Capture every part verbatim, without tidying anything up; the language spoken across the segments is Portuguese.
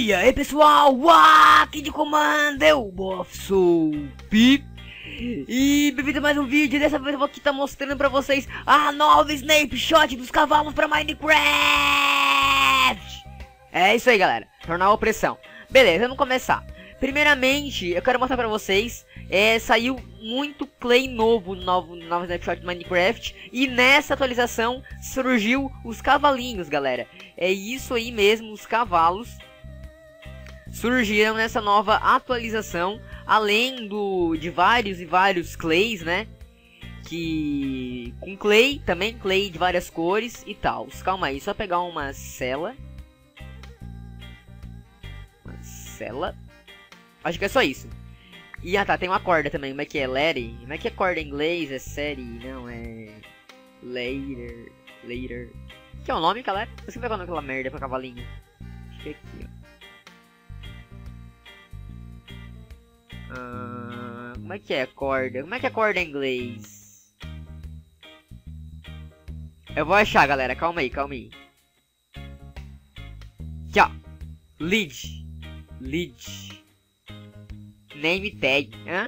E aí pessoal, uau, aqui de comando eu, Boff Soup. E bem-vindo a mais um vídeo. Dessa vez eu vou aqui estar tá mostrando pra vocês a nova Snapshot dos cavalos pra Minecraft. É isso aí, galera, tornar a opressão. Beleza, vamos começar. Primeiramente, eu quero mostrar pra vocês, é, saiu muito clay novo no novo, novo Snapshot do Minecraft. E nessa atualização surgiu os cavalinhos, galera. É isso aí mesmo, os cavalos surgiram nessa nova atualização, além do de vários e vários clays, né? Que com clay, também clay de várias cores e tal. Calma aí, só pegar uma cela. Uma cela. Acho que é só isso. E ah tá, tem uma corda também. Como é que é? Lady? Como é que é corda em inglês? É série? Não, é later, later. Que é o nome, galera? Eu sempre pegando aquela merda pra cavalinho. Acho que é aqui, ó. Ah, como é que é corda? Como é que é corda em inglês? Eu vou achar, galera. Calma aí, calma aí. Aqui, ó. Lead. Lead. Name tag. Hã?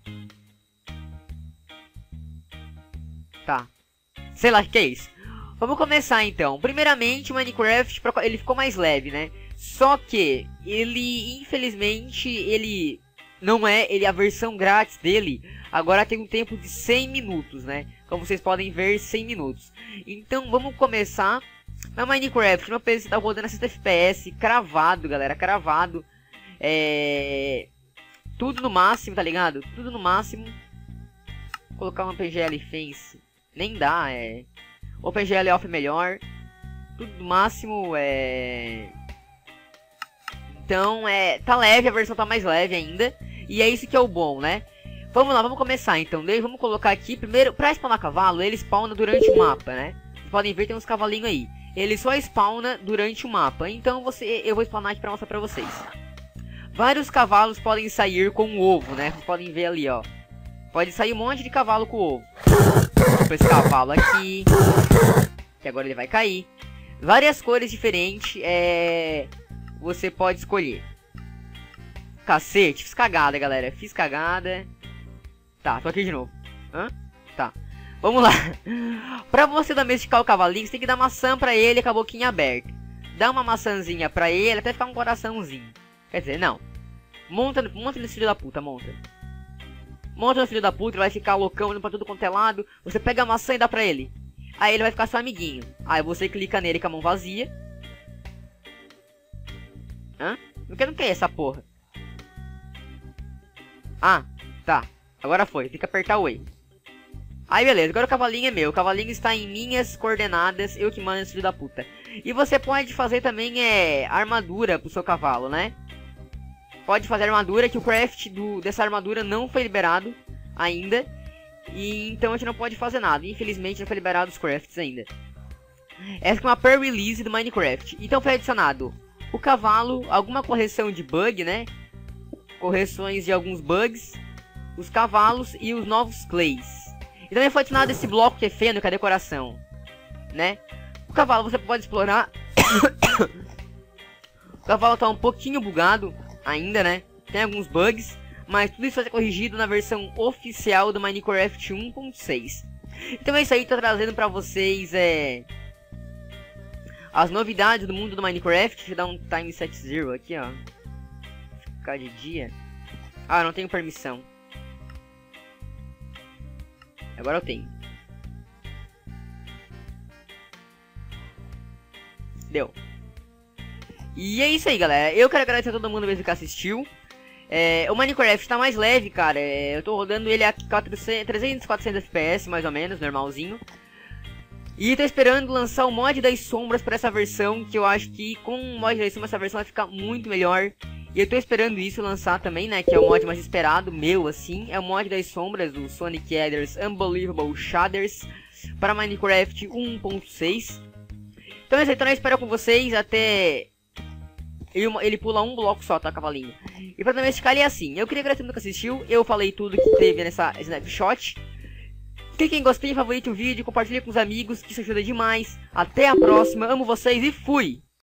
Tá. Sei lá o que é isso. Vamos começar então. Primeiramente, o Minecraft ele ficou mais leve, né? Só que ele, infelizmente, ele... não é, ele a versão grátis dele agora tem um tempo de cem minutos, né? Como vocês podem ver, cem minutos. Então vamos começar na Minecraft. Meu P C tá rodando a sessenta F P S, cravado, galera, cravado. É... tudo no máximo, tá ligado? Tudo no máximo. Vou colocar uma P G L Fence, nem dá, é... o P G L Off é melhor. Tudo no máximo, é... então, é... tá leve, a versão tá mais leve ainda. E é isso que é o bom, né? Vamos lá, vamos começar então. Daí vamos colocar aqui, primeiro, pra spawnar cavalo, ele spawna durante o mapa, né? Vocês podem ver, tem uns cavalinhos aí. Ele só spawna durante o mapa. Então, você, eu vou spawnar aqui pra mostrar pra vocês. Vários cavalos podem sair com o ovo, né? Vocês podem ver ali, ó. Pode sair um monte de cavalo com o ovo. Tipo esse cavalo aqui, que agora ele vai cair. Várias cores diferentes, é... você pode escolher. Cacete, fiz cagada, galera. Fiz cagada. Tá, tô aqui de novo. Hã? Tá. Vamos lá. Pra você domesticar o cavalinho, você tem que dar maçã pra ele com a boquinha aberta. Dá uma maçãzinha pra ele até ficar um coraçãozinho. Quer dizer, não. Monta, monta nesse filho da puta, monta. Monta no filho da puta, ele vai ficar loucão, indo pra tudo quanto é lado. Você pega a maçã e dá pra ele. Aí ele vai ficar seu amiguinho. Aí você clica nele com a mão vazia. Hã? Não quer, não quer essa porra. Ah, tá. Agora foi. Tem que apertar o E. Aí, beleza. Agora o cavalinho é meu. O cavalinho está em minhas coordenadas. Eu que mando esse filho da puta. E você pode fazer também é, armadura pro seu cavalo, né? Pode fazer armadura, que o craft do, dessa armadura não foi liberado ainda. E então a gente não pode fazer nada. Infelizmente não foi liberado os crafts ainda. Essa é uma pre-release do Minecraft. Então foi adicionado o cavalo, alguma correção de bug, né? Correções de alguns bugs, os cavalos e os novos clays. E também foi adicionado esse bloco que é feno, que é a decoração, né? O cavalo você pode explorar. O cavalo tá um pouquinho bugado ainda, né? Tem alguns bugs, mas tudo isso vai ser corrigido na versão oficial do Minecraft um ponto seis. Então é isso aí, tô trazendo pra vocês é... as novidades do mundo do Minecraft. Deixa eu dar um time set zero aqui, ó. Ficar de dia. Ah, não tenho permissão. Agora eu tenho. Deu. E é isso aí, galera. Eu quero agradecer a todo mundo mesmo que assistiu. É, o Minecraft tá mais leve, cara. É, eu tô rodando ele a trezentos, quatrocentos F P S, mais ou menos, normalzinho. E tô esperando lançar o mod das sombras para essa versão, que eu acho que com o mod das sombras essa versão vai ficar muito melhor. E eu tô esperando isso lançar também, né, que é o mod mais esperado, meu, assim. É o mod das sombras, do Sonic Adders Unbelievable Shaders, para Minecraft um ponto seis. Então é isso aí, então eu espero com vocês até... Ele, ele pula um bloco só, tá, cavalinho? E pra domesticar ele é assim. Eu queria agradecer muito que assistiu. Eu falei tudo que teve nessa Snapshot. Clique em gostei, favorite o vídeo, compartilhe com os amigos, que isso ajuda demais. Até a próxima, amo vocês e fui!